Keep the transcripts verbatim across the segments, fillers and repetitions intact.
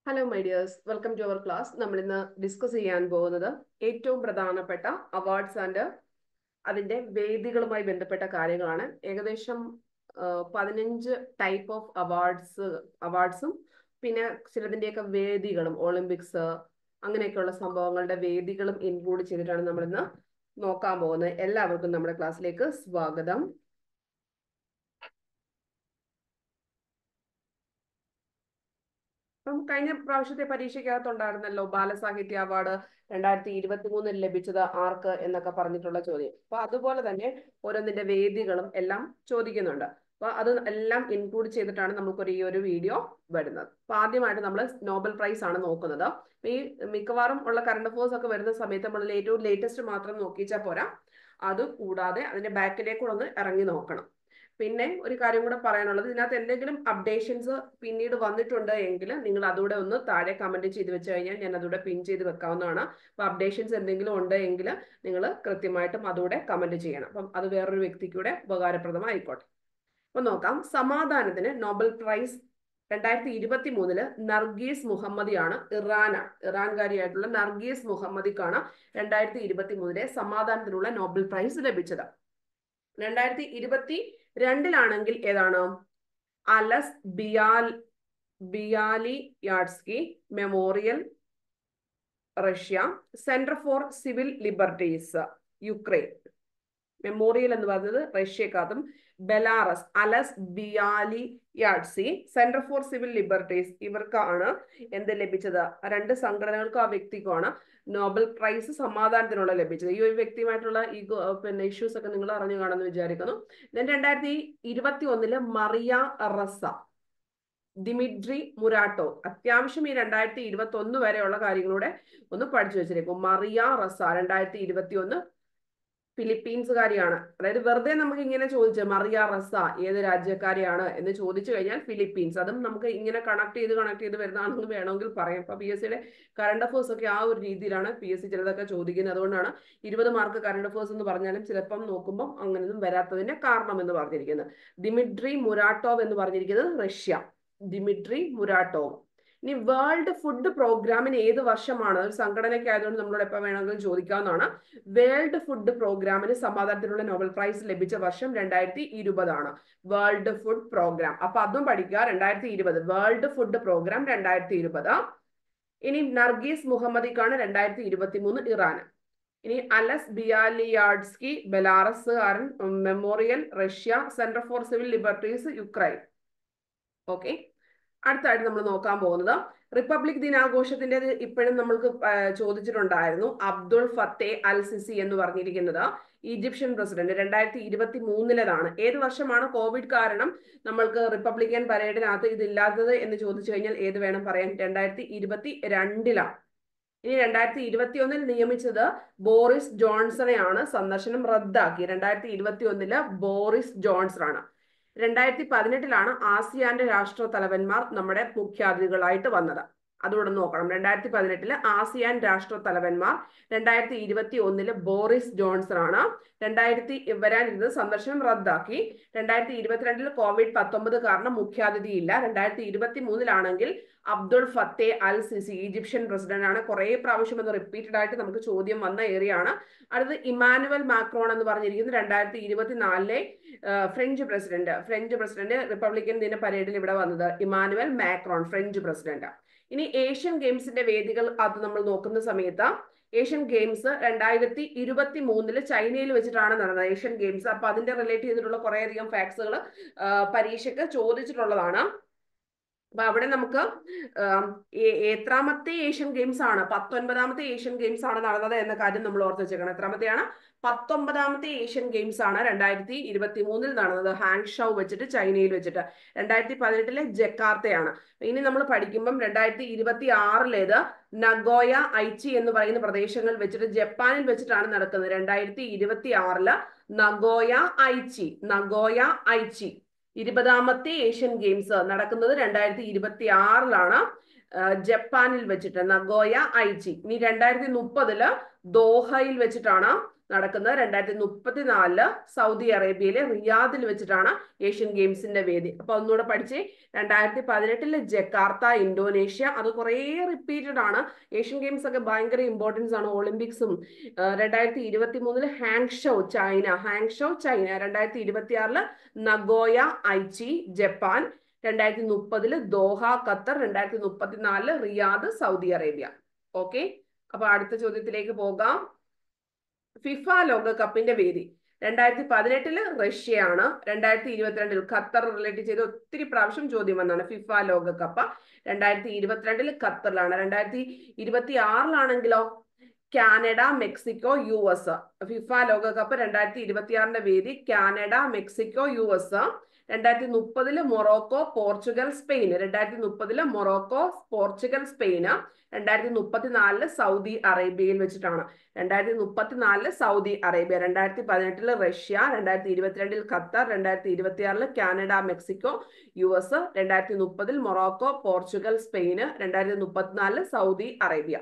Hello my dears, welcome to our class. നമ്മൾ ഇന്ന് discuss ചെയ്യാൻ പോകുന്നത് ഏറ്റവും പ്രധാനപ്പെട്ട അവാർഡ്സ് ആൻഡ് അതിന്റെ വേദികളുമായി ബന്ധപ്പെട്ട കാര്യങ്ങളാണ്. ഏകദേശം പതിനഞ്ച് ടൈപ്പ് ഓഫ് അവാർഡ്സ് അവാർഡ്സും പിന്നെ ചിലതിൻ്റെയൊക്കെ വേദികളും, ഒളിമ്പിക്സ് അങ്ങനെയൊക്കെയുള്ള സംഭവങ്ങളുടെ വേദികളും ഇൻക്ലൂഡ് ചെയ്തിട്ടാണ് നമ്മൾ ഇന്ന് നോക്കാൻ പോകുന്നത്. എല്ലാവർക്കും നമ്മുടെ ക്ലാസ്സിലേക്ക് സ്വാഗതം. അപ്പം കഴിഞ്ഞ പ്രാവശ്യത്തെ പരീക്ഷയ്ക്കകത്തുണ്ടായിരുന്നല്ലോ ബാലസാഹിത്യ അവാർഡ് രണ്ടായിരത്തി ഇരുപത്തി മൂന്നിൽ ലഭിച്ചത് ആർക്ക് എന്നൊക്കെ പറഞ്ഞിട്ടുള്ള ചോദ്യം. അപ്പൊ അതുപോലെ തന്നെ ഓരോന്നിന്റെ വേദികളും എല്ലാം ചോദിക്കുന്നുണ്ട്. അപ്പൊ അത് എല്ലാം ഇൻക്ലൂഡ് ചെയ്തിട്ടാണ് നമുക്കൊരു ഈ ഒരു വീഡിയോ വരുന്നത്. അപ്പൊ ആദ്യമായിട്ട് നമ്മൾ നോബൽ പ്രൈസ് ആണ് നോക്കുന്നത്. ഈ മിക്കവാറും ഉള്ള കറണ്ട് അഫയേഴ്സ് ഒക്കെ വരുന്ന സമയത്ത് നമ്മൾ ഏറ്റവും ലേറ്റസ്റ്റ് മാത്രം നോക്കിച്ചാൽ പോരാ, അത് കൂടാതെ അതിന്റെ ബാക്കിലേക്ക് കൂടെ ഒന്ന് ഇറങ്ങി നോക്കണം. പിന്നെ ഒരു കാര്യം കൂടെ പറയാനുള്ളത്, ഇതിനകത്ത് എന്തെങ്കിലും അപ്ഡേഷൻസ് പിന്നീട് വന്നിട്ടുണ്ട് എങ്കിൽ നിങ്ങൾ അതുകൂടെ ഒന്ന് താഴെ കമന്റ് ചെയ്ത് വെച്ച് കഴിഞ്ഞാൽ ഞാൻ അതുകൂടെ പിൻ ചെയ്ത് വെക്കാവുന്നതാണ്. അപ്പൊ അപ്ഡേഷൻസ് എന്തെങ്കിലും ഉണ്ട് എങ്കിൽ നിങ്ങൾ കൃത്യമായിട്ടും അതുകൂടെ കമന്റ് ചെയ്യണം. അപ്പം അത് വേറൊരു വ്യക്തിക്കൂടെ ഉപകാരപ്രദമായിക്കോട്ടെ. അപ്പൊ നോക്കാം. സമാധാനത്തിന് നോബൽ പ്രൈസ് രണ്ടായിരത്തി ഇരുപത്തി മൂന്നില് നർഗീസ് മുഹമ്മദിയാണ്, ഇറാനാണ്. ഇറാൻകാരിയായിട്ടുള്ള നർഗീസ് മുഹമ്മദിക്കാണ് രണ്ടായിരത്തി ഇരുപത്തി മൂന്നിലെ സമാധാനത്തിനുള്ള നോബൽ പ്രൈസ് ലഭിച്ചത്. രണ്ടായിരത്തി ഇരുപത്തി രണ്ടിലാണെങ്കിൽ ഏതാണ്? അലസ് ബിയാൽ Bialiatski Memorial, Russia. Center for Civil Liberties, Ukraine. മെമ്മോറിയൽ എന്ന് പറയുന്നത് റഷ്യക്കാത്തും, Belarus Ales Bialiatski Center for Civil Liberties ഇവർക്കാണ് എന്ത് ലഭിച്ചത്? രണ്ട് സംഘടനകൾക്കും ആ വ്യക്തിക്കുമാണ് നോബൽ പ്രൈസ് സമാധാനത്തിനുള്ള ലഭിച്ചത്. ഈ ഒരു വ്യക്തിയുമായിട്ടുള്ള ഈ പിന്നെ ഇഷ്യൂസ് ഒക്കെ നിങ്ങൾ അറിഞ്ഞു കാണുമെന്ന് വിചാരിക്കുന്നു. രണ്ടായിരത്തി ഇരുപത്തി ഒന്നില് മറിയ റസ, ദിമിട്രി മുരാട്ടോ. അത്യാവശ്യം ഈ രണ്ടായിരത്തി ഇരുപത്തി ഒന്ന് വരെയുള്ള കാര്യങ്ങളൂടെ ഒന്ന് പഠിച്ചു വെച്ചിരിക്കും. മറിയ റസ രണ്ടായിരത്തി ഇരുപത്തി ഒന്ന് ഫിലിപ്പീൻസുകാരിയാണ്. അതായത് വെറുതെ നമുക്ക് ഇങ്ങനെ ചോദിച്ചു മറിയ റസ ഏത് രാജ്യക്കാരിയാണ് എന്ന് ചോദിച്ചു കഴിഞ്ഞാൽ ഫിലിപ്പീൻസ്. അതും നമുക്ക് ഇങ്ങനെ കണക്ട് ചെയ്ത് കണക്ട് ചെയ്ത് വരുന്നതാണെന്ന് വേണമെങ്കിൽ പറയാം. അപ്പൊ പി എസ് സിയുടെ കറണ്ട് അഫേഴ്സ് ഒക്കെ ആ ഒരു രീതിയിലാണ് പി എസ് സി ചിലതൊക്കെ ചോദിക്കുന്നത്. അതുകൊണ്ടാണ് ഇരുപത് മാർക്ക് കറണ്ട് അഫേഴ്സ് എന്ന് പറഞ്ഞാലും ചിലപ്പം നോക്കുമ്പോൾ അങ്ങനെയൊന്നും വരാത്തതിന്റെ കാരണം എന്ന് പറഞ്ഞിരിക്കുന്നത്. ദിമിട്രി മുരാട്ടോവ് എന്ന് പറഞ്ഞിരിക്കുന്നത് റഷ്യ, ദിമിട്രി മുരാട്ടോവ്. ഇനി വേൾഡ് ഫുഡ് പ്രോഗ്രാമിന് ഏത് വർഷമാണ്? ഒരു സംഘടനയ്ക്ക് ആയതുകൊണ്ട് നമ്മളോട് എപ്പോൾ വേണമെങ്കിലും ചോദിക്കാവുന്നതാണ്. വേൾഡ് ഫുഡ് പ്രോഗ്രാമിന് സമാധാനത്തിനുള്ള നോബൽ പ്രൈസ് ലഭിച്ച വർഷം രണ്ടായിരത്തി ഇരുപതാണ്. വേൾഡ് ഫുഡ് പ്രോഗ്രാം, അപ്പൊ അതും പഠിക്കുക. രണ്ടായിരത്തി ഇരുപത് വേൾഡ് ഫുഡ് പ്രോഗ്രാം രണ്ടായിരത്തി ഇരുപത്. ഇനി നർഗീസ് മുഹമ്മദിക്കാണ് രണ്ടായിരത്തി ഇരുപത്തി മൂന്ന്, ഇറാൻ. ഇനി അലസ് ബിയാലിയാഡ്സ്കി ബെലാറസുകാരൻ, Memorial Russia, Center for Civil Liberties Ukraine. Okay, അടുത്തായിട്ട് നമ്മൾ നോക്കാൻ പോകുന്നത് റിപ്പബ്ലിക് ദിനാഘോഷത്തിന്റെ ഇപ്പോഴും നമ്മൾക്ക് ചോദിച്ചിട്ടുണ്ടായിരുന്നു. അബ്ദുൾ ഫത്തേ അൽ സിസി എന്ന് പറഞ്ഞിരിക്കുന്നത് ഈജിപ്ഷ്യൻ പ്രസിഡന്റ് രണ്ടായിരത്തി ഇരുപത്തി മൂന്നിലേതാണ്. ഏത് വർഷമാണ് കോവിഡ് കാരണം നമ്മൾക്ക് റിപ്പബ്ലിക്കൻ പരേഡിനകത്ത് ഇതില്ലാത്തത് എന്ന് ചോദിച്ചു കഴിഞ്ഞാൽ ഏത് വേണം പറയാൻ? രണ്ടായിരത്തി ഇരുപത്തി രണ്ടിലാണ്. ഇനി രണ്ടായിരത്തി ഇരുപത്തി ഒന്നിൽ നിയമിച്ചത് ബോറിസ് ജോൺസണെയാണ്. സന്ദർശനം റദ്ദാക്കി. രണ്ടായിരത്തി ഇരുപത്തി ഒന്നില് ബോറിസ് ജോൺസൺ ആണ്. രണ്ടായിരത്തി പതിനെട്ടിലാണ് ആസിയാന്റെ രാഷ്ട്ര തലവന്മാർ നമ്മുടെ മുഖ്യാതിഥികളായിട്ട് വന്നത്. അതുകൂടെ നോക്കണം. രണ്ടായിരത്തി പതിനെട്ടില് ആസിയാൻ രാഷ്ട്ര തലവന്മാർ, രണ്ടായിരത്തി ഇരുപത്തി ഒന്നില് ബോറിസ് ജോൺസൺ ആണ്. രണ്ടായിരത്തി വരാനിരുന്നത് സന്ദർശനം റദ്ദാക്കി. രണ്ടായിരത്തി ഇരുപത്തിരണ്ടില് കോവിഡ് പത്തൊമ്പത് കാരണം മുഖ്യാതിഥി ഇല്ല. രണ്ടായിരത്തി ഇരുപത്തി മൂന്നിലാണെങ്കിൽ Abdul Fattah al Sisi Egyptian president ആണ്. കുറെ പ്രാവശ്യം എന്ന് റിപ്പീറ്റഡ് ആയിട്ട് നമുക്ക് ചോദ്യം വന്ന ഏരിയ ആണ്. അടുത്ത് ഇമാനുവൽ മാക്രോൺ എന്ന് പറഞ്ഞിരിക്കുന്നത് രണ്ടായിരത്തി ഇരുപത്തിനാലിലെ French president French president republican ദിന പരേഡിൽ ഇവിടെ വന്നത് ഇമാനുവൽ മാക്രോൺ, ഫ്രഞ്ച് പ്രസിഡന്റ്. ഇനി ഏഷ്യൻ ഗെയിംസിന്റെ വേദികൾ അത് നമ്മൾ നോക്കുന്ന സമയത്ത് ഏഷ്യൻ ഗെയിംസ് രണ്ടായിരത്തി ഇരുപത്തി മൂന്നില് ചൈനയിൽ വെച്ചിട്ടാണ് നടന്നത് ഏഷ്യൻ ഗെയിംസ്. അപ്പൊ അതിന്റെ റിലേറ്റ് ചെയ്തിട്ടുള്ള കുറെ അധികം ഫാക്ട്സുകൾ പരീക്ഷയ്ക്ക് ചോദിച്ചിട്ടുള്ളതാണ്. അപ്പൊ അവിടെ നമുക്ക് എത്രാമത്തെ ഏഷ്യൻ ഗെയിംസ് ആണ്? പത്തൊൻപതാമത്തെ ഏഷ്യൻ ഗെയിംസ് ആണ് നടന്നത് എന്ന കാര്യം നമ്മൾ ഓർത്ത് വെച്ചേക്കണം. എത്രാമത്തെയാണ്? പത്തൊമ്പതാമത്തെ ഏഷ്യൻ ഗെയിംസ് ആണ് രണ്ടായിരത്തി ഇരുപത്തി മൂന്നിൽ നടന്നത്, ഹാങ്ഷൗ വെച്ചിട്ട്, ചൈനയിൽ വെച്ചിട്ട്. രണ്ടായിരത്തി പതിനെട്ടിലെ ജക്കാർത്തയാണ്. ഇനി നമ്മൾ പഠിക്കുമ്പം രണ്ടായിരത്തി ഇരുപത്തി ആറിലേത് നഗോയ ഐച്ചി എന്ന് പറയുന്ന പ്രദേശങ്ങൾ വെച്ചിട്ട് ജപ്പാനിൽ വെച്ചിട്ടാണ് നടക്കുന്നത്. രണ്ടായിരത്തി ഇരുപത്തി ആറില് നഗോയ ഐച്ചി നഗോയ ഐച്ചി ഇരുപതാമത്തെ ഏഷ്യൻ ഗെയിംസ് നടക്കുന്നത് രണ്ടായിരത്തി ഇരുപത്തി ആറിലാണ് ജപ്പാനിൽ വെച്ചിട്ട്, നഗോയ ഐച്ചി. ഇനി രണ്ടായിരത്തി മുപ്പതില് ദോഹയിൽ വെച്ചിട്ടാണ് നടക്കുന്നത്. രണ്ടായിരത്തി മുപ്പത്തിനാലില് സൗദി അറേബ്യയിലെ റിയാദിൽ വെച്ചിട്ടാണ് ഏഷ്യൻ ഗെയിംസിന്റെ വേദി. അപ്പൊ ഒന്നുകൂടെ പഠിച്ചേ. രണ്ടായിരത്തി പതിനെട്ടില് ജക്കാർത്ത ഇന്തോനേഷ്യ, അത് കുറേ റിപ്പീറ്റഡ് ആണ്. ഏഷ്യൻ ഗെയിംസ് ഒക്കെ ഭയങ്കര ഇമ്പോർട്ടൻസ് ആണ്. ഒളിമ്പിക്സും. രണ്ടായിരത്തി ഇരുപത്തി മൂന്നില് ഹാങ്ഷോ ചൈന, ഹാങ്ഷോ ചൈന. രണ്ടായിരത്തി ഇരുപത്തി ആറില് നഗോയ ഐച്ചി ജപ്പാൻ. രണ്ടായിരത്തി മുപ്പതില് ദോഹ ഖത്തർ. രണ്ടായിരത്തി മുപ്പത്തിനാലില് റിയാദ് സൗദി അറേബ്യ. ഓക്കെ, അപ്പൊ അടുത്ത ചോദ്യത്തിലേക്ക് പോകാം. ഫിഫ ലോകകപ്പിന്റെ വേദി രണ്ടായിരത്തി പതിനെട്ടില് റഷ്യയാണ്. രണ്ടായിരത്തി ഇരുപത്തിരണ്ടിൽ ഖത്തർ റിലേറ്റ് ചെയ്ത് ഒത്തിരി പ്രാവശ്യം ചോദ്യം വന്നാണ്. ഫിഫ ലോകകപ്പ് രണ്ടായിരത്തി ഇരുപത്തിരണ്ടില് ഖത്തറിലാണ്. രണ്ടായിരത്തി ഇരുപത്തി ആറിലാണെങ്കിലോ Canada, Mexico, U S. FIFA ലോകകപ്പ് രണ്ടായിരത്തി ഇരുപത്തി ആറിന്റെ വേദി കാനഡ, മെക്സിക്കോ, യു എസ്. രണ്ടായിരത്തി മുപ്പതില് മൊറോക്കോ, പോർച്ചുഗൽ, സ്പെയിൻ. രണ്ടായിരത്തി മുപ്പതില് മൊറോക്കോ, പോർച്ചുഗൽ, സ്പെയിന്. രണ്ടായിരത്തി മുപ്പത്തിനാലില് സൗദി അറേബ്യയിൽ വെച്ചിട്ടാണ്. രണ്ടായിരത്തി മുപ്പത്തിനാലില് സൗദി അറേബ്യ. രണ്ടായിരത്തി പതിനെട്ടില് റഷ്യ. രണ്ടായിരത്തി ഇരുപത്തിരണ്ടിൽ ഖത്തർ. രണ്ടായിരത്തി ഇരുപത്തി ആറില് കാനഡ, മെക്സിക്കോ, യു എസ്. രണ്ടായിരത്തി മുപ്പതിൽ മൊറോക്കോ, പോർച്ചുഗൽ, സ്പെയിന്. രണ്ടായിരത്തി മുപ്പത്തിനാലില് സൗദി അറേബ്യ.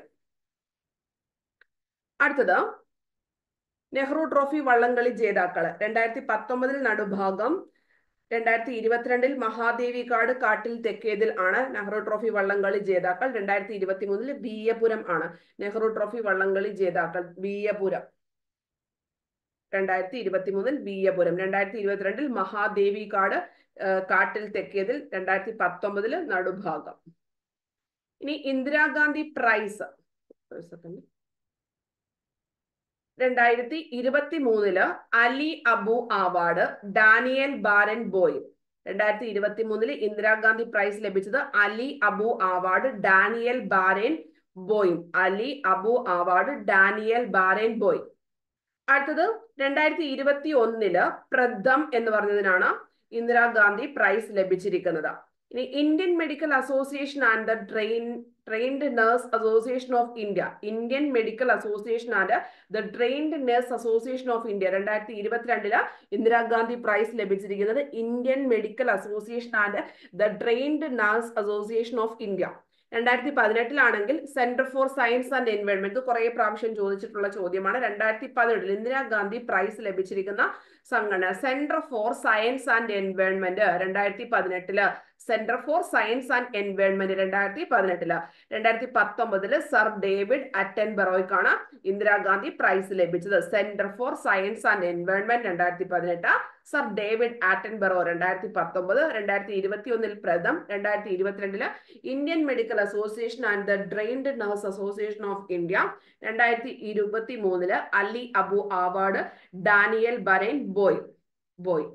അടുത്തത് നെഹ്റു ട്രോഫി വള്ളംകളി ജേതാക്കള് രണ്ടായിരത്തി പത്തൊമ്പതിൽ നടുഭാഗം. രണ്ടായിരത്തി ഇരുപത്തിരണ്ടിൽ മഹാദേവി കാട് കാട്ടിൽ തെക്കേതിൽ ആണ് നെഹ്റു ട്രോഫി വള്ളംകളി ജേതാക്കൾ. രണ്ടായിരത്തി ഇരുപത്തി മൂന്നില് ബീയപുരം ആണ് നെഹ്റു ട്രോഫി വള്ളംകളി ജേതാക്കൾ. ബീയപുരം രണ്ടായിരത്തി ഇരുപത്തി മൂന്നിൽ ബീയപുരം. രണ്ടായിരത്തി ഇരുപത്തിരണ്ടിൽ മഹാദേവി കാട് കാട്ടിൽ തെക്കേതിൽ. രണ്ടായിരത്തി പത്തൊമ്പതില് നടുഭാഗം. ഇനി ഇന്ദിരാഗാന്ധി പ്രൈസ് രണ്ടായിരത്തി ഇരുപത്തി മൂന്നില് Ali Abu award Daniel Barenboim. രണ്ടായിരത്തി ഇരുപത്തി മൂന്നില് ഇന്ദിരാഗാന്ധി പ്രൈസ് ലഭിച്ചത് അലി അബു അവാർഡ് ഡാനിയൽ ബാരൻ ബോയും. Ali Abu award Daniel Barenboim. അടുത്തത് രണ്ടായിരത്തി ഇരുപത്തി ഒന്നില് പ്രഥം എന്ന് പറഞ്ഞതിനാണ് ഇന്ദിരാഗാന്ധി പ്രൈസ് ലഭിച്ചിരിക്കുന്നത്. ഇനി Indian Medical Association and the train trained Nurse Association of India. Indian Medical Association and the Trained Nurse Association of India. രണ്ടായിരത്തി ഇരുപത്തിരണ്ടില് ഇന്ദിരാഗാന്ധി പ്രൈസ് ലഭിച്ചിരിക്കുന്നത് Indian Medical Association and the Trained Nurse Association of India. രണ്ടായിരത്തി പതിനെട്ടിലാണെങ്കിൽ centre for science and environment, കുറെ പ്രാവശ്യം ചോദിച്ചിട്ടുള്ള ചോദ്യമാണ്. രണ്ടായിരത്തി പതിനെട്ടിൽ Indira Gandhi price ലഭിച്ചിരിക്കുന്ന സംഘടന centre for science and environment. രണ്ടായിരത്തി പതിനെട്ടില് centre for science and environment രണ്ടായിരത്തി പതിനെട്ടില്. രണ്ടായിരത്തി പത്തൊമ്പതില് സർ ഡേവിഡ് അറ്റൻബറോയ്ക്കാണ് ഇന്ദിരാഗാന്ധി പ്രൈസ് ലഭിച്ചത്. Centre for science and environment രണ്ടായിരത്തി പതിനെട്ട്, സർ ഡേവിഡ് ആറ്റൻബറോ രണ്ടായിരത്തി പത്തൊമ്പത്. രണ്ടായിരത്തി ഇരുപത്തി ഒന്നിൽ പ്രഥം. രണ്ടായിരത്തി ഇരുപത്തിരണ്ടില് Indian Medical Association and the Trained Nurse Association of India. രണ്ടായിരത്തി ഇരുപത്തി മൂന്നില് Ali Abu award Daniel Barenboim boy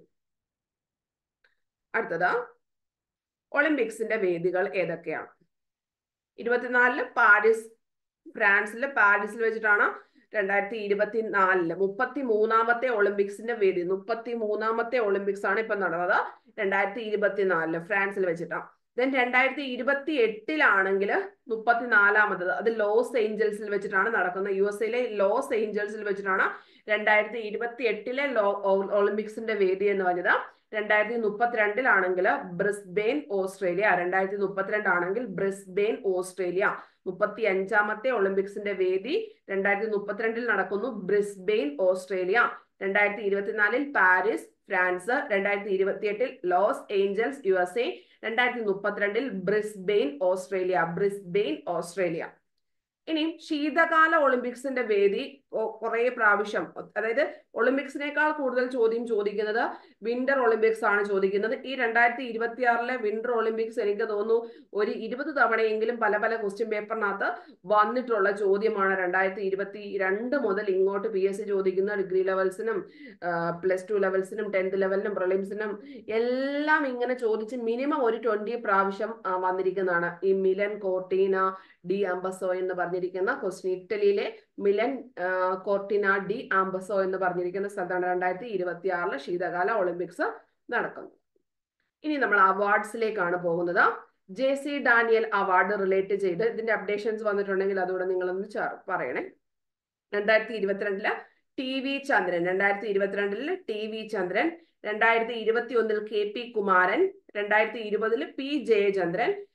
അടുത്തത് ഒളിമ്പിക്സിന്റെ വേദികൾ ഏതൊക്കെയാണ്? ഇരുപത്തിനാലില് പാരീസ്, ഫ്രാൻസിലെ പാരീസിൽ വെച്ചിട്ടാണ് രണ്ടായിരത്തി ഇരുപത്തി നാലില് മുപ്പത്തി മൂന്നാമത്തെ ഒളിമ്പിക്സിന്റെ വേദി. മുപ്പത്തി മൂന്നാമത്തെ ഒളിമ്പിക്സ് ആണ് ഇപ്പൊ നടന്നത്. രണ്ടായിരത്തി ഇരുപത്തിനാലില് ഫ്രാൻസിൽ വെച്ചിട്ടാണ്. ദെൻ രണ്ടായിരത്തി ഇരുപത്തി എട്ടിലാണെങ്കിൽ മുപ്പത്തിനാലാമത്തത് അത് ലോസ് ഏഞ്ചൽസിൽ വെച്ചിട്ടാണ് നടക്കുന്നത്. യു എസ് എയിലെ ലോസ് ഏഞ്ചൽസിൽ വെച്ചിട്ടാണ് രണ്ടായിരത്തി ഇരുപത്തി എട്ടിലെ ലോ ഒളിമ്പിക്സിന്റെ വേദി എന്ന് പറഞ്ഞത്. രണ്ടായിരത്തി മുപ്പത്തിരണ്ടിലാണെങ്കിൽ ബ്രിസ്ബെയിൻ ഓസ്ട്രേലിയ. രണ്ടായിരത്തി മുപ്പത്തിരണ്ടാണെങ്കിൽ ബ്രിസ്ബെയിൻ ഓസ്ട്രേലിയ. മുപ്പത്തി അഞ്ചാമത്തെ ഒളിമ്പിക്സിന്റെ വേദി രണ്ടായിരത്തി മുപ്പത്തിരണ്ടിൽ നടക്കുന്നു, ബ്രിസ്ബെയിൻ ഓസ്ട്രേലിയ. രണ്ടായിരത്തി ഇരുപത്തിനാലിൽ പാരീസ് ഫ്രാൻസ്. രണ്ടായിരത്തി ഇരുപത്തി എട്ടിൽ Los Angeles U S A. രണ്ടായിരത്തി മുപ്പത്തിരണ്ടിൽ ബ്രിസ്ബെയിൻ ഓസ്ട്രേലിയ. Brisbane Australia. ഇനി ശീതകാല ഒളിമ്പിക്സിന്റെ വേദി കുറെ പ്രാവശ്യം, അതായത് ഒളിമ്പിക്സിനേക്കാൾ കൂടുതൽ ചോദ്യം ചോദിക്കുന്നത് വിന്റർ ഒളിമ്പിക്സ് ആണ് ചോദിക്കുന്നത്. ഈ രണ്ടായിരത്തി ഇരുപത്തി ആറിലെ വിന്റർ ഒളിമ്പിക്സ് എനിക്ക് തോന്നുന്നു ഒരു ഇരുപത് തവണയെങ്കിലും പല പല ക്വസ്റ്റ്യൻ പേപ്പറിനകത്ത് വന്നിട്ടുള്ള ചോദ്യമാണ്. രണ്ടായിരത്തി ഇരുപത്തി രണ്ട് മുതൽ ഇങ്ങോട്ട് പി എസ് സി ചോദിക്കുന്ന ഡിഗ്രി ലെവൽസിനും പ്ലസ് ടു ലെവൽസിനും ടെൻത്ത് ലെവലിനും പ്രിലിംസിനും എല്ലാം ഇങ്ങനെ ചോദിച്ച് മിനിമം ഒരു ട്വന്റി പ്രാവശ്യം വന്നിരിക്കുന്നതാണ്. ഈ മിലൻ കോർട്ടീന ഡി ആംബസോ എന്ന് പറഞ്ഞിരിക്കുന്ന ക്വസ്റ്റ്യൻ, ഇറ്റലിയിലെ മിലൻ കോർട്ടിന ഡി ആംബസോ എന്ന് പറഞ്ഞിരിക്കുന്ന സ്ഥലത്താണ് രണ്ടായിരത്തി ഇരുപത്തി ആറിലെ ശീതകാല ഒളിമ്പിക്സ് നടക്കുന്നത്. ഇനി നമ്മൾ അവാർഡ്സിലേക്കാണ് പോകുന്നത്. J C Daniel award relate ചെയ്ത് ഇതിന്റെ അപ്ഡേഷൻസ് വന്നിട്ടുണ്ടെങ്കിൽ അതുകൂടെ നിങ്ങളൊന്ന് പറയണേ. രണ്ടായിരത്തി ഇരുപത്തിരണ്ടില് ടി വി ചന്ദ്രൻ. രണ്ടായിരത്തി ഇരുപത്തിരണ്ടില് ടി വി ചന്ദ്രൻ. രണ്ടായിരത്തി ഇരുപത്തി ഒന്നിൽ കെ പി കുമാരൻ. രണ്ടായിരത്തി ഇരുപതില് പി ജയചന്ദ്രൻ.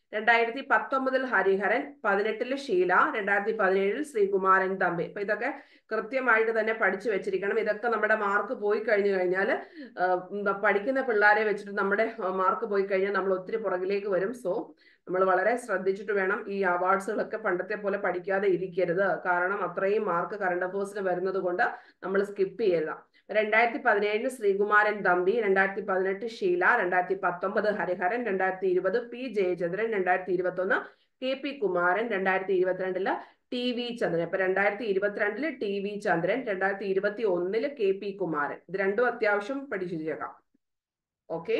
രണ്ടായിരത്തി പത്തൊമ്പതിൽ ഹരിഹരൻ, പതിനെട്ടില് ഷീല, രണ്ടായിരത്തി പതിനേഴിൽ ശ്രീകുമാരൻ തമ്പി. അപ്പൊ ഇതൊക്കെ കൃത്യമായിട്ട് തന്നെ പഠിച്ചു വെച്ചിരിക്കണം. ഇതൊക്കെ നമ്മുടെ മാർക്ക് പോയി കഴിഞ്ഞു കഴിഞ്ഞാൽ പഠിക്കുന്ന പിള്ളേരെ വെച്ചിട്ട് നമ്മുടെ മാർക്ക് പോയി കഴിഞ്ഞാൽ നമ്മൾ ഒത്തിരി പുറകിലേക്ക് വരും. സോ നമ്മൾ വളരെ ശ്രദ്ധിച്ചിട്ട് വേണം. ഈ അവാർഡ്സുകളൊക്കെ പണ്ടത്തെ പോലെ പഠിക്കാതെ ഇരിക്കരുത്. കാരണം അത്രയും മാർക്ക് കറണ്ട് അഫേഴ്സിന് വരുന്നത് കൊണ്ട് നമ്മൾ സ്കിപ്പ് ചെയ്യരുത്. രണ്ടായിരത്തി പതിനേഴിന് ശ്രീകുമാരൻ തമ്പി, രണ്ടായിരത്തി പതിനെട്ട് ഷീല, രണ്ടായിരത്തി പത്തൊമ്പത് ഹരിഹരൻ, രണ്ടായിരത്തി ഇരുപത് പി ജയചന്ദ്രൻ, രണ്ടായിരത്തി ഇരുപത്തി ഒന്ന് കെ പി കുമാരൻ, രണ്ടായിരത്തി ഇരുപത്തിരണ്ടില് ടി വി ചന്ദ്രൻ. ഇപ്പൊ രണ്ടായിരത്തി ഇരുപത്തിരണ്ടില് ടി വി ചന്ദ്രൻ, രണ്ടായിരത്തി ഇരുപത്തി ഒന്നില് കെ പി കുമാരൻ. ഇത് രണ്ടും അത്യാവശ്യം പഠിച്ചിരിക്കാം. ഓക്കെ.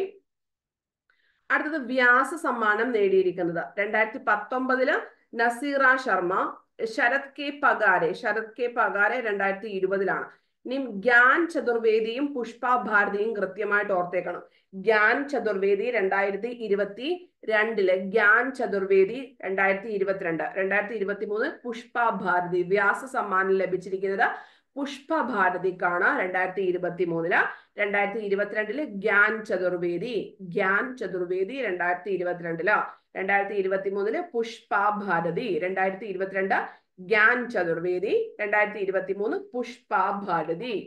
അടുത്തത് വ്യാസ സമ്മാനം നേടിയിരിക്കുന്നത് രണ്ടായിരത്തി പത്തൊമ്പതില് നസീറ ശർമ്മ, ശരത് കെ പഗാരെ ശരത് കെ പഗാരെ രണ്ടായിരത്തി ഇരുപതിലാണ്. ഇനി ഗ്യാൻ ചതുർവേദിയും പുഷ്പ ഭാരതിയും കൃത്യമായിട്ട് ഓർത്തേക്കണം. ഗ്യാൻ ചതുർവേദി രണ്ടായിരത്തി ഇരുപത്തി രണ്ടില് ഗ്യാൻ ചതുർവേദി രണ്ടായിരത്തി ഇരുപത്തിരണ്ട് രണ്ടായിരത്തി ഇരുപത്തി മൂന്ന് പുഷ്പ ഭാരതി. വ്യാസ സമ്മാനം ലഭിച്ചിരിക്കുന്നത് പുഷ്പ ഭാരതിക്കാണ് രണ്ടായിരത്തി ഇരുപത്തി മൂന്നില്. രണ്ടായിരത്തി ഇരുപത്തിരണ്ടില് ഗ്യാൻ ചതുർവേദി ഗ്യാൻ ചതുർവേദി രണ്ടായിരത്തി ഇരുപത്തിരണ്ടില്. രണ്ടായിരത്തി ഇരുപത്തി മൂന്നില് പുഷ്പ ഭാരതി. രണ്ടായിരത്തി ഇരുപത്തിരണ്ട് ഗ്യാൻ ചതുർവേദി, രണ്ടായിരത്തി ഇരുപത്തി മൂന്ന് പുഷ്പ ഭാരതി.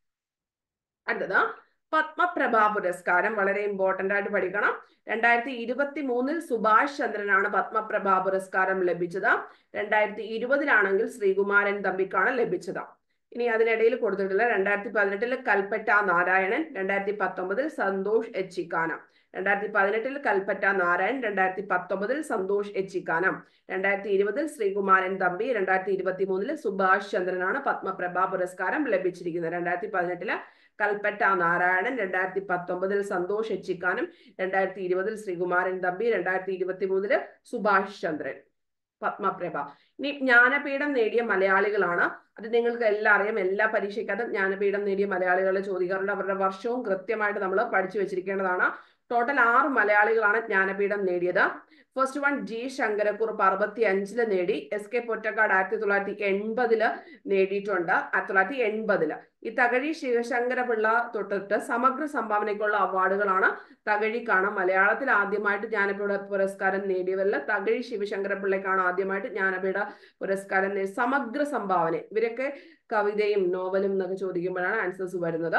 അടുത്തത് പത്മപ്രഭ പുരസ്കാരം. വളരെ ഇമ്പോർട്ടന്റ് ആയിട്ട് പഠിക്കണം. രണ്ടായിരത്തി ഇരുപത്തി മൂന്നിൽ സുഭാഷ് ചന്ദ്രനാണ് പത്മപ്രഭ പുരസ്കാരം ലഭിച്ചത്. രണ്ടായിരത്തി ഇരുപതിലാണെങ്കിൽ ശ്രീകുമാരൻ തമ്പിക്കാണ് ലഭിച്ചത്. ഇനി അതിനിടയിൽ കൊടുത്തിട്ടുള്ള രണ്ടായിരത്തി പതിനെട്ടില് കൽപ്പറ്റ നാരായണൻ, രണ്ടായിരത്തി പത്തൊമ്പതിൽ സന്തോഷ് എച്ചിക്കാനം. രണ്ടായിരത്തി പതിനെട്ടിൽ കൽപ്പറ്റ നാരായൺ, രണ്ടായിരത്തി പത്തൊമ്പതിൽ സന്തോഷ് എച്ചിക്കാനം. രണ്ടായിരത്തി ഇരുപതിൽ ശ്രീകുമാരൻ തമ്പി, രണ്ടായിരത്തി ഇരുപത്തി മൂന്നില് സുഭാഷ് ചന്ദ്രനാണ് പത്മപ്രഭ പുരസ്കാരം ലഭിച്ചിരിക്കുന്നത്. രണ്ടായിരത്തി പതിനെട്ടില് കൽപ്പറ്റ നാരായണൻ, രണ്ടായിരത്തി പത്തൊമ്പതിൽ സന്തോഷ് എച്ചിക്കാനം, രണ്ടായിരത്തി ഇരുപതിൽ ശ്രീകുമാരൻ തമ്പി, രണ്ടായിരത്തി ഇരുപത്തി മൂന്നില് സുഭാഷ് ചന്ദ്രൻ. പത്മപ്രഭ. ഇനി ജ്ഞാനപീഠം നേടിയ മലയാളികളാണ്. അത് നിങ്ങൾക്ക് എല്ലാം അറിയാം. എല്ലാ പരീക്ഷയ്ക്കകത്തും ജ്ഞാനപീഠം നേടിയ മലയാളികളെ ചോദിക്കാറുണ്ട്. അവരുടെ വർഷവും കൃത്യമായിട്ട് നമ്മൾ പഠിച്ചു വെച്ചിരിക്കേണ്ടതാണ്. ടോട്ടൽ ആറ് മലയാളികളാണ് ജ്ഞാനപീഠം നേടിയത്. ഫസ്റ്റ് വൺ ജി ശങ്കരക്കുറുപ്പ് അറുപത്തി അഞ്ചില് നേടി. എസ് കെ പൊറ്റക്കാട് ആയിരത്തി തൊള്ളായിരത്തി എൺപതില് നേടിയിട്ടുണ്ട്. ആയിരത്തി തൊള്ളായിരത്തി എൺപതില് ഈ തകഴി ശിവശങ്കരപിള്ള തൊട്ടിട്ട് സമഗ്ര സംഭാവനയ്ക്കുള്ള അവാർഡുകളാണ് തകഴിക്കാണ്. മലയാളത്തിൽ ആദ്യമായിട്ട് ജ്ഞാനപീഠ പുരസ്കാരം നേടിയവരിൽ തകഴി ശിവശങ്കരപിള്ളയ്ക്കാണ് ആദ്യമായിട്ട് ജ്ഞാനപീഠ പുരസ്കാരം നേടി. സമഗ്ര സംഭാവന. ഇവരൊക്കെ കവിതയും നോവലും എന്നൊക്കെ ചോദിക്കുമ്പോഴാണ് ആൻസേഴ്സ് വരുന്നത്.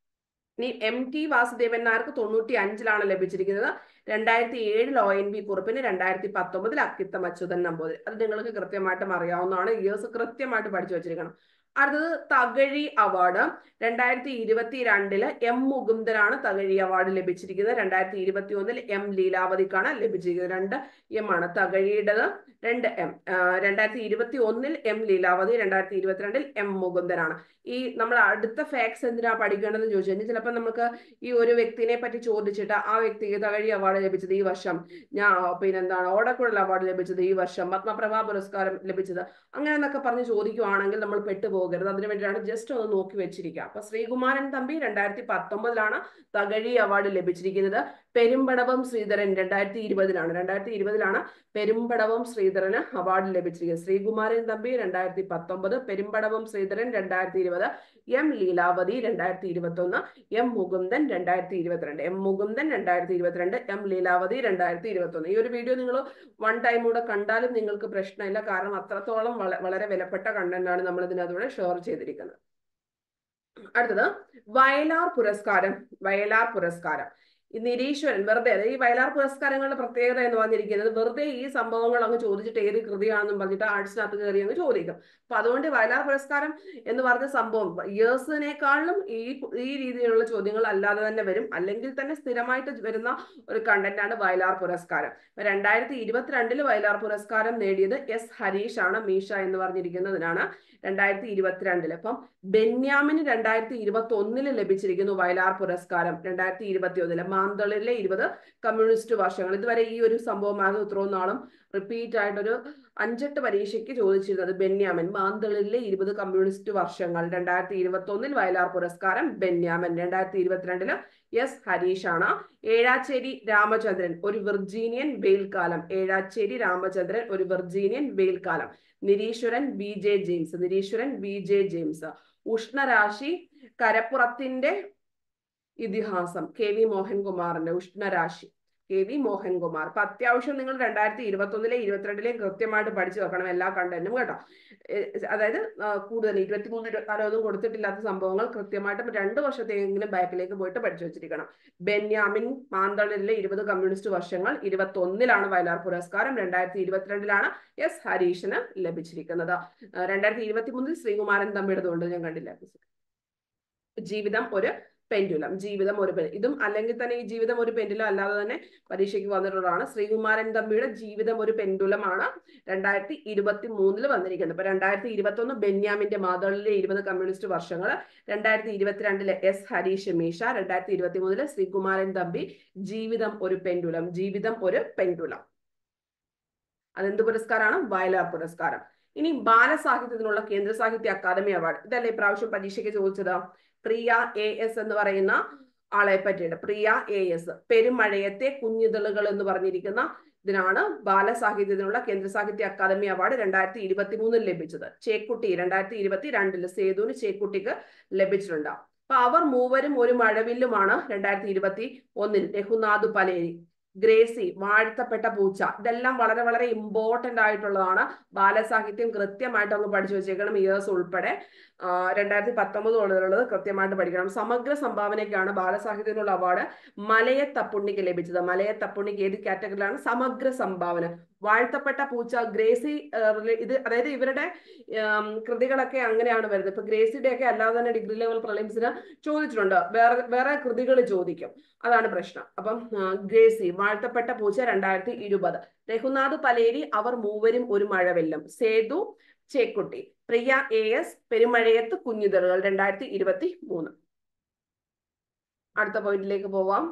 ഇനി എം ടി വാസുദേവൻ നായർക്ക് തൊണ്ണൂറ്റി അഞ്ചിലാണ് ലഭിച്ചിരിക്കുന്നത്. രണ്ടായിരത്തി ഏഴിൽ ഒ എൻ വി കുറുപ്പിന്, രണ്ടായിരത്തി പത്തൊമ്പതിൽ അക്കിത്തം അച്യുതൻ നമ്പൂതിരി. അത് നിങ്ങൾക്ക് കൃത്യമായിട്ടും അറിയാവുന്നതാണ്. ഇയേഴ്സ് കൃത്യമായിട്ട് പഠിച്ചു വെച്ചിരിക്കണം. അടുത്തത് തകഴി അവാർഡ്. രണ്ടായിരത്തി ഇരുപത്തി രണ്ടില് എം മുകുന്ദനാണ് തകഴി അവാർഡ് ലഭിച്ചിരിക്കുന്നത്. രണ്ടായിരത്തി ഇരുപത്തി ഒന്നിൽ എം ലീലാവതിക്കാണ് ലഭിച്ചിരിക്കുന്നത്. രണ്ട് എം ആണ് തകഴിയുടേത്, രണ്ട് എം. രണ്ടായിരത്തി ഇരുപത്തി ഒന്നിൽ എം ലീലാവതി, രണ്ടായിരത്തി ഇരുപത്തിരണ്ടിൽ എം മുകുന്ദനാണ്. ഈ നമ്മൾ അടുത്ത ഫാക്ട്സ് എന്തിനാ പഠിക്കേണ്ടതെന്ന് ചോദിച്ചു കഴിഞ്ഞാൽ ചിലപ്പോൾ നമുക്ക് ഈ ഒരു വ്യക്തിനെ പറ്റി ചോദിച്ചിട്ട് ആ വ്യക്തിക്ക് തകഴി അവാർഡ് ലഭിച്ചത് ഈ വർഷം, ഞാൻ പിന്നെന്താണ് ഓടക്കുഴൽ അവാർഡ് ലഭിച്ചത് ഈ വർഷം, പത്മപ്രഭ പുരസ്കാരം ലഭിച്ചത്, അങ്ങനെ എന്നൊക്കെ പറഞ്ഞ് ചോദിക്കുവാണെങ്കിൽ നമ്മൾ പെട്ടുപോകരുത്. അതിനു വേണ്ടിയാണ് ജസ്റ്റ് ഒന്ന് നോക്കി വെച്ചിരിക്കുക. അപ്പൊ ശ്രീകുമാരൻ തമ്പി രണ്ടായിരത്തി പത്തൊമ്പതിലാണ് തകഴി അവാർഡ് ലഭിച്ചിരിക്കുന്നത്. പെരുമ്പടവം ശ്രീധരൻ രണ്ടായിരത്തി ഇരുപതിലാണ് രണ്ടായിരത്തി ഇരുപതിലാണ് പെരുമ്പടവം ശ്രീധരന് അവാർഡ് ലഭിച്ചിരിക്കുന്നത്. ശ്രീകുമാരൻ തമ്പി രണ്ടായിരത്തി പത്തൊമ്പത്, പെരുമ്പടവം ശ്രീധരൻ രണ്ടായിരത്തി ഇരുപത്, എം ലീലാവതി രണ്ടായിരത്തി ഇരുപത്തി ഒന്ന്, എം മുകുന്ദൻ രണ്ടായിരത്തി ഇരുപത്തിരണ്ട് എം മുകുന്ദൻ രണ്ടായിരത്തി ഇരുപത്തിരണ്ട്, എം ലീലാവതി രണ്ടായിരത്തി ഇരുപത്തി ഒന്ന്. ഈ ഒരു വീഡിയോ നിങ്ങൾ വൺ ടൈം കൂടെ കണ്ടാലും നിങ്ങൾക്ക് പ്രശ്നമില്ല. കാരണം അത്രത്തോളം വളരെ വിലപ്പെട്ട കണ്ടന്റ് ആണ് നമ്മൾ ഇതിനകത്തൂടെ ഷെയർ ചെയ്തിരിക്കുന്നത്. അടുത്തത് വയലാർ പുരസ്കാരം. വയലാർ പുരസ്കാരം നിരീശ്വരൻ വെറുതെ, ഈ വയലാർ പുരസ്കാരങ്ങളുടെ പ്രത്യേകത എന്ന് പറഞ്ഞിരിക്കുന്നത് വെറുതെ ഈ സംഭവങ്ങൾ അങ്ങ് ചോദിച്ചിട്ട് ഏത് കൃതിയാണെന്നും പറഞ്ഞിട്ട് ആർട്സിനകത്ത് കയറി അങ്ങ് ചോദിക്കും. അപ്പൊ അതുകൊണ്ട് വയലാർ പുരസ്കാരം എന്ന് പറഞ്ഞ സംഭവം ഇയേഴ്സിനേക്കാളും ഈ ഈ രീതിയിലുള്ള ചോദ്യങ്ങൾ അല്ലാതെ തന്നെ വരും. അല്ലെങ്കിൽ തന്നെ സ്ഥിരമായിട്ട് വരുന്ന ഒരു കണ്ടന്റ് ആണ് വയലാർ പുരസ്കാരം. രണ്ടായിരത്തി ഇരുപത്തിരണ്ടില് വയലാർ പുരസ്കാരം നേടിയത് എസ് ഹരീഷ് ആണ്. മീഷ എന്ന് പറഞ്ഞിരിക്കുന്നതിനാണ് രണ്ടായിരത്തി ഇരുപത്തിരണ്ടില്. അപ്പം ബെന്യാമിന് രണ്ടായിരത്തി ഇരുപത്തി ഒന്നില് ലഭിച്ചിരിക്കുന്നു വയലാർ പുരസ്കാരം. രണ്ടായിരത്തി ഇരുപത്തി ഒന്നില് മാന്തളിലെ ഇരുപത് കമ്മ്യൂണിസ്റ്റ് വർഷങ്ങൾ. ഇതുവരെ ഈ ഒരു സംഭവമായിരുന്നു ഇത്രയും നാളും റിപ്പീറ്റ് ആയിട്ടൊരു അഞ്ചെട്ട് പരീക്ഷയ്ക്ക് ചോദിച്ചിരുന്നത്. ബെന്യാമിൻ മാന്തളിലെ ഇരുപത് കമ്മ്യൂണിസ്റ്റ് വർഷങ്ങൾ. രണ്ടായിരത്തി ഇരുപത്തി ഒന്നിൽ വയലാർ പുരസ്കാരം ബെന്യാമിൻ. രണ്ടായിരത്തി ഇരുപത്തിരണ്ടില് എസ് ഹരീഷ് ആണ്. Ezhacheri Ramachandran Oru Virginian വെയിൽക്കാലം. Ezhacherry Ramachandran Oru Virginian Veyilkalam. Nireeswaran V J James. Nireeswaran V J James. Ushnarashi കരപ്പുറത്തിന്റെ ഇതിഹാസം കെ വി മോഹൻകുമാറിന്റെ ഉഷ്ണരാശി. K V Mohankumar. അപ്പൊ അത്യാവശ്യം നിങ്ങൾ രണ്ടായിരത്തി ഇരുപത്തി ഒന്നിലെ ഇരുപത്തിരണ്ടിലെയും കൃത്യമായിട്ട് പഠിച്ചു വെക്കണം എല്ലാ കണ്ടന്റും കേട്ടോ. അതായത് കൂടുതൽ ഇരുപത്തിമൂന്ന് ഇരുപത്തിനാല് ഒന്നും കൊടുത്തിട്ടില്ലാത്ത സംഭവങ്ങൾ കൃത്യമായിട്ടും രണ്ട് വർഷത്തെങ്കിലും ബാക്കിലേക്ക് പോയിട്ട് പഠിച്ചു വെച്ചിരിക്കണം. ബെന്യാമിൻ മാന്തളിലെ ഇരുപത് കമ്മ്യൂണിസ്റ്റ് വർഷങ്ങൾ ഇരുപത്തി ഒന്നിലാണ് വയലാർ പുരസ്കാരം, രണ്ടായിരത്തി ഇരുപത്തിരണ്ടിലാണ് എസ് ഹരീഷിന് ലഭിച്ചിരിക്കുന്നത്. രണ്ടായിരത്തി ഇരുപത്തി മൂന്നിൽ ശ്രീകുമാരൻ തമ്പിയുടെ കൊണ്ട് ഞാൻ കണ്ടില്ല. ജീവിതം ഒരു പെൻഡുലം, ജീവിതം ഒരു പെൻ ഇതും അല്ലെങ്കിൽ തന്നെ ഈ ജീവിതം ഒരു പെൻഡുലം അല്ലാതെ തന്നെ പരീക്ഷയ്ക്ക് വന്നിട്ടുള്ളതാണ്. ശ്രീകുമാരൻ തമ്പിയുടെ ജീവിതം ഒരു പെൻഡുലമാണ് രണ്ടായിരത്തി ഇരുപത്തി മൂന്നില് വന്നിരിക്കുന്നത്. ഇപ്പൊ രണ്ടായിരത്തി ഇരുപത്തി ഒന്ന് ബെന്യാമിന്റെ മാതളിലെ ഇരുപത് കമ്മ്യൂണിസ്റ്റ് വർഷങ്ങൾ, രണ്ടായിരത്തി ഇരുപത്തിരണ്ടിലെ എസ് ഹരീഷ് മീശ, രണ്ടായിരത്തി ഇരുപത്തി മൂന്നില് ശ്രീകുമാരൻ തമ്പി ജീവിതം ഒരു പെൻഡുലം, ജീവിതം ഒരു പെൻഡുലം. അതെന്ത് പുരസ്കാരമാണ്? വയലാർ പുരസ്കാരം. ഇനി ബാലസാഹിത്യത്തിനുള്ള കേന്ദ്ര സാഹിത്യ അക്കാദമി അവാർഡ്, ഇതല്ലേ ഇപ്രാവശ്യം പരീക്ഷയ്ക്ക് ചോദിച്ചത്. പ്രിയ എ എസ് എന്ന് പറയുന്ന ആളെ പറ്റിയിട്ട്, പ്രിയ എ എസ്, പെരുമഴയത്തെ കുഞ്ഞിതളുകൾ എന്ന് പറഞ്ഞിരിക്കുന്ന ഇതിനാണ് ബാലസാഹിത്യത്തിനുള്ള കേന്ദ്ര സാഹിത്യ അക്കാദമി അവാർഡ് രണ്ടായിരത്തി ഇരുപത്തി മൂന്നിൽ ലഭിച്ചത്. ചേക്കുട്ടി രണ്ടായിരത്തി ഇരുപത്തി രണ്ടില് സേതുവിന് ചേക്കുട്ടിക്ക് ലഭിച്ചിട്ടുണ്ട്. അപ്പൊ അവർ മൂവരും ഒരു മഴവില്ലുമാണ് രണ്ടായിരത്തി ഇരുപത്തി ഒന്നിൽ. രഘുനാഥ് പലേരി, ഗ്രേസി, വാഴ്ത്തപ്പെട്ട പൂച്ച, ഇതെല്ലാം വളരെ വളരെ ഇമ്പോർട്ടന്റ് ആയിട്ടുള്ളതാണ്. ബാലസാഹിത്യം കൃത്യമായിട്ട് ഒന്ന് പഠിച്ചു വെച്ചേക്കണം, ഇയേഴ്സ് ഉൾപ്പെടെ. രണ്ടായിരത്തി പത്തൊമ്പത് മുതലുള്ളത് കൃത്യമായിട്ട് പഠിക്കണം. സമഗ്ര സംഭാവനയ്ക്കാണ് ബാലസാഹിത്യത്തിനുള്ള അവാർഡ് മലയത്തപ്പുണ്ണിക്ക് ലഭിച്ചത്. മലയത്തപ്പുണ്ണിക്ക് ഏത് കാറ്റഗറിയിലാണ്? സമഗ്ര സംഭാവന. വാഴ്ത്തപ്പെട്ട പൂച്ച, ഗ്രേസി, ഇത് അതായത് ഇവരുടെ കൃതികളൊക്കെ അങ്ങനെയാണ് വരുന്നത്. ഇപ്പൊ ഗ്രേസിയുടെ ഒക്കെ അല്ലാതെ തന്നെ ഡിഗ്രി ലെവൽ പ്രിലിംസിന് ചോദിച്ചിട്ടുണ്ട്, വേറെ വേറെ കൃതികൾ ചോദിക്കും, അതാണ് പ്രശ്നം. അപ്പം ഗ്രേസി, വാഴ്ത്തപ്പെട്ട പൂച്ച രണ്ടായിരത്തി ഇരുപത്. രഘുനാഥ് പലേരി, അവർ മൂവരും ഒരു മഴവെല്ലം. സേതു, ചേക്കുട്ടി. പ്രിയ എ എസ്, പെരുമഴയത്ത് കുഞ്ഞിതളുകൾ രണ്ടായിരത്തി ഇരുപത്തി മൂന്ന്. അടുത്ത പോയിന്റിലേക്ക് പോവാം.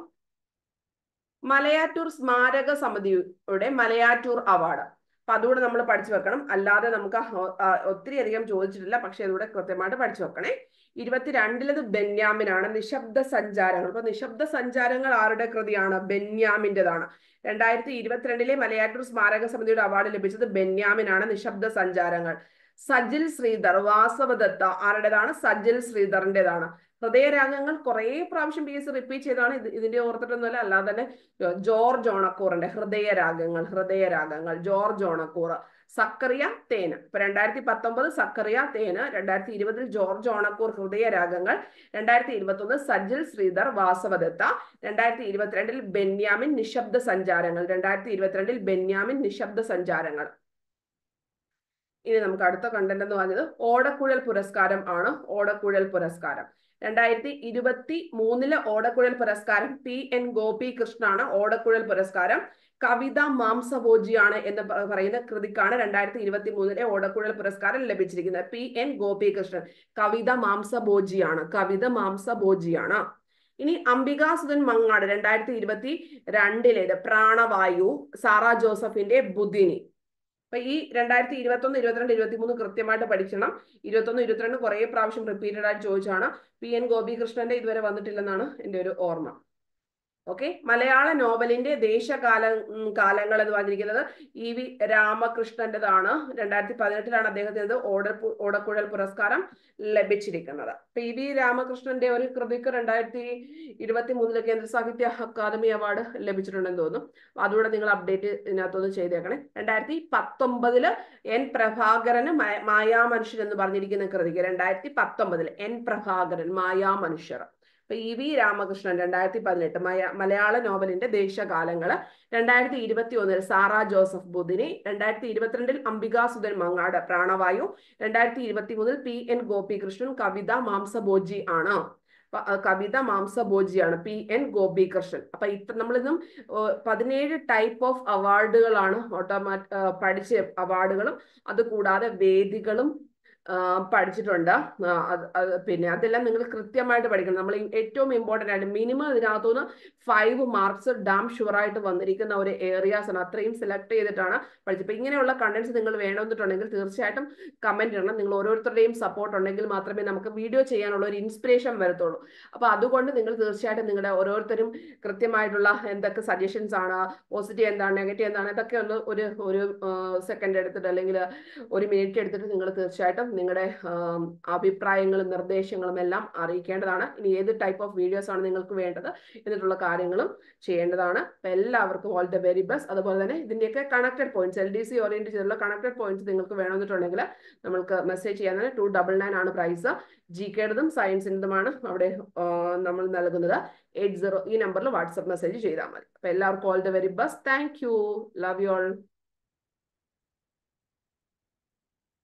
മലയാറ്റൂർ സ്മാരക സമിതിയുടെ മലയാറ്റൂർ അവാർഡ്. അപ്പൊ അതുകൂടെ നമ്മൾ പഠിച്ചു വെക്കണം, അല്ലാതെ നമുക്ക് ഒത്തിരി അധികം ചോദിച്ചിട്ടില്ല, പക്ഷെ അതുകൂടെ കൃത്യമായിട്ട് പഠിച്ചു വെക്കണേ. ഇരുപത്തിരണ്ടിലത് ബെന്യാമിനാണ്. നിശബ്ദ സഞ്ചാരങ്ങൾ. അപ്പൊ നിശബ്ദ സഞ്ചാരങ്ങൾ ആരുടെ കൃതിയാണ്? ബെന്യാമിൻ്റെതാണ്. രണ്ടായിരത്തി ഇരുപത്തിരണ്ടിലെ മലയാറ്റൂർ സ്മാരക സമിതിയുടെ അവാർഡ് ലഭിച്ചത് ബെന്യാമിനാണ്. നിശബ്ദ സഞ്ചാരങ്ങൾ. സജിൽ ശ്രീധർ, വാസവദത്ത ആരുടേതാണ്? സജിൽ ശ്രീധറിൻ്റെതാണ്. ഹൃദയരാഗങ്ങൾ കുറെ പ്രാവശ്യം പി എസ് റിപ്പീറ്റ് ചെയ്താണ്, ഇത് ഇതിന്റെ ഓർത്തിട്ടൊന്നുമല്ല, അല്ലാതെ തന്നെ ജോർജ് ഓണക്കൂറിന്റെ ഹൃദയരാഗങ്ങൾ, ഹൃദയരാഗങ്ങൾ ജോർജ് ഓണക്കൂർ. സക്കറിയ തേന്, ഇപ്പൊ രണ്ടായിരത്തി പത്തൊമ്പത് സക്കറിയ തേന്, രണ്ടായിരത്തി ഇരുപതിൽ ജോർജ് ഓണക്കൂർ ഹൃദയരാഗങ്ങൾ, രണ്ടായിരത്തി ഇരുപത്തി ഒന്ന് സജിൽ ശ്രീധർ വാസവദത്ത, രണ്ടായിരത്തി ഇരുപത്തിരണ്ടിൽ ബെന്യാമിൻ നിശബ്ദ സഞ്ചാരങ്ങൾ, രണ്ടായിരത്തി ഇരുപത്തിരണ്ടിൽ ബെന്യാമിൻ നിശബ്ദ സഞ്ചാരങ്ങൾ. ഇനി നമുക്ക് അടുത്ത കണ്ടന്റ് എന്ന് പറഞ്ഞത് ഓടക്കുഴൽ പുരസ്കാരം ആണ്. ഓടക്കുഴൽ പുരസ്കാരം രണ്ടായിരത്തി ഇരുപത്തി മൂന്നിലെ ഓടക്കുഴൽ പുരസ്കാരം പി എൻ ഗോപി കൃഷ്ണനാണ്. ഓടക്കുഴൽ പുരസ്കാരം കവിത മാംസഭോജിയാണ് എന്ന് പറയുന്ന കൃതിക്കാണ് രണ്ടായിരത്തി ഇരുപത്തി മൂന്നിലെ ഓടക്കുഴൽ പുരസ്കാരം ലഭിച്ചിരിക്കുന്നത്. P N Gopi Krishnan. കവിത മാംസഭോജിയാണ്, കവിത മാംസഭോജിയാണ്. ഇനി അംബികാസുധൻ മങ്ങാട് രണ്ടായിരത്തി ഇരുപത്തി രണ്ടിലേത് പ്രാണവായു, സാറാ ജോസഫിന്റെ ബുദ്ധിനി. അപ്പൊ ഈ രണ്ടായിരത്തി ഇരുപത്തി ഒന്ന് ഇരുപത്തിരണ്ട് ഇരുപത്തി മൂന്ന് കൃത്യമായിട്ട് പഠിക്കണം. ഇരുപത്തി ഒന്ന് ഇരുപത്തിരണ്ട് കുറെ പ്രാവശ്യം റിപ്പീറ്റഡ് ആയിട്ട് ചോദിച്ചാണ്. പി എൻ ഗോപികൃഷ്ണന്റെ ഇതുവരെ വന്നിട്ടില്ലെന്നാണ് എൻ്റെ ഒരു ഓർമ്മ. ഓക്കെ. മലയാള നോവലിന്റെ ദേശകാല കാലങ്ങൾ എന്ന് പറഞ്ഞിരിക്കുന്നത് ഇ വി രാമകൃഷ്ണന്റേതാണ്. രണ്ടായിരത്തി പതിനെട്ടിലാണ് അദ്ദേഹത്തിന് ഓട ഓടക്കുഴൽ പുരസ്കാരം ലഭിച്ചിരിക്കുന്നത്. ഇപ്പൊ ഇ വി രാമകൃഷ്ണന്റെ ഒരു കൃതിക്ക് രണ്ടായിരത്തി ഇരുപത്തി മൂന്നില് കേന്ദ്ര സാഹിത്യ അക്കാദമി അവാർഡ് ലഭിച്ചിട്ടുണ്ടെന്ന് തോന്നുന്നു. അതുകൂടെ നിങ്ങൾ അപ്ഡേറ്റ് ഇതിനകത്തൊന്ന് ചെയ്തേക്കണേ. രണ്ടായിരത്തി പത്തൊമ്പതില് എൻ പ്രഭാകരന് മായാമനുഷ്യർ എന്ന് പറഞ്ഞിരിക്കുന്ന കൃതിക്ക് രണ്ടായിരത്തി പത്തൊമ്പതില് N Prabhakaran Mayamanushyar. E V Ramakrishnan രണ്ടായിരത്തി പതിനെട്ട് മയ മലയാള നോവലിന്റെ ദേശകാലങ്ങള്. രണ്ടായിരത്തി ഇരുപത്തി ഒന്നിൽ സാറാ ജോസഫ് ബുദ്ധിനി. രണ്ടായിരത്തി ഇരുപത്തിരണ്ടിൽ അംബികാസുധൻ മങ്ങാട് പ്രാണവായു. രണ്ടായിരത്തി ഇരുപത്തി മൂന്നിൽ പി എൻ ഗോപികൃഷ്ണൻ കവിത മാംസഭോജി ആണ്. കവിത മാംസഭോജിയാണ് പി എൻ ഗോപികൃഷ്ണൻ. അപ്പൊ ഇത്ര നമ്മളിന്നും പതിനേഴ് ടൈപ്പ് ഓഫ് അവാർഡുകളാണ് ഓട്ടോമാറ്റ് പഠിച്ച അവാർഡുകളും അതുകൂടാതെ വേദികളും പഠിച്ചിട്ടുണ്ട്. പിന്നെ അതെല്ലാം നിങ്ങൾ കൃത്യമായിട്ട് പഠിക്കണം. നമ്മൾ ഏറ്റവും ഇമ്പോർട്ടൻ്റ് ആയിട്ട് മിനിമം ഇതിനകത്തുനിന്ന് ഫൈവ് മാർക്സ് ഡാം ഷുവറായിട്ട് വന്നിരിക്കുന്ന ഒരു ഏരിയാസ് ആണ്. അത്രയും സെലക്ട് ചെയ്തിട്ടാണ് പഠിച്ചത്. ഇപ്പൊ ഇങ്ങനെയുള്ള കണ്ടന്റ്സ് നിങ്ങൾ വേണമെന്നിട്ടുണ്ടെങ്കിൽ തീർച്ചയായിട്ടും കമന്റ് ഇടണം. നിങ്ങൾ ഓരോരുത്തരുടെയും സപ്പോർട്ട് ഉണ്ടെങ്കിൽ മാത്രമേ നമുക്ക് വീഡിയോ ചെയ്യാനുള്ള ഒരു ഇൻസ്പിറേഷൻ വരത്തുള്ളൂ. അപ്പൊ അതുകൊണ്ട് നിങ്ങൾ തീർച്ചയായിട്ടും നിങ്ങളുടെ ഓരോരുത്തരും കൃത്യമായിട്ടുള്ള എന്തൊക്കെ സജഷൻസ് ആണ്, പോസിറ്റീവ് എന്താണ് നെഗറ്റീവ് എന്താണ്, ഇതൊക്കെ ഒന്ന് ഒരു ഒരു സെക്കൻഡ് എടുത്തിട്ട് അല്ലെങ്കിൽ ഒരു മിനിറ്റ് എടുത്തിട്ട് നിങ്ങൾ തീർച്ചയായിട്ടും നിങ്ങളുടെ അഭിപ്രായങ്ങളും നിർദ്ദേശങ്ങളും എല്ലാം അറിയിക്കേണ്ടതാണ്. ഇനി ഏത് ടൈപ്പ് ഓഫ് വീഡിയോസ് ആണ് നിങ്ങൾക്ക് വേണ്ടത് എന്നിട്ടുള്ള കാര്യങ്ങളും ചെയ്യേണ്ടതാണ്. അപ്പൊ എല്ലാവർക്കും ഓൾ ദ വെരി ബെസ്റ്റ്. അതുപോലെ തന്നെ ഇതിന്റെയൊക്കെ connected points, L D C orient ചെയ്തിട്ടുള്ള കണക്റ്റഡ് പോയിന്റ്സ് നിങ്ങൾക്ക് വേണമെന്നിട്ടുണ്ടെങ്കിൽ നമ്മൾക്ക് മെസ്സേജ് ചെയ്യാൻ ടു ഡബിൾ നയൻ ആണ് പ്രൈസ്. ജി കെയുടേതും സയൻസിൻ്റെതുമാണ് അവിടെ നമ്മൾ നൽകുന്നത്. എയ്റ്റ് സീറോ ഈ നമ്പറിൽ വാട്സ്ആപ്പ് മെസ്സേജ് ചെയ്താൽ മതി. അപ്പൊ എല്ലാവർക്കും all the very best. Thank you. Love you all.